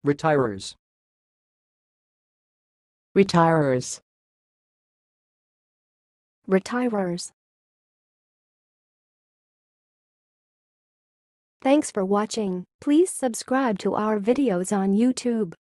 Retirers. Retirers. Retirers. Thanks for watching. Please subscribe to our videos on YouTube.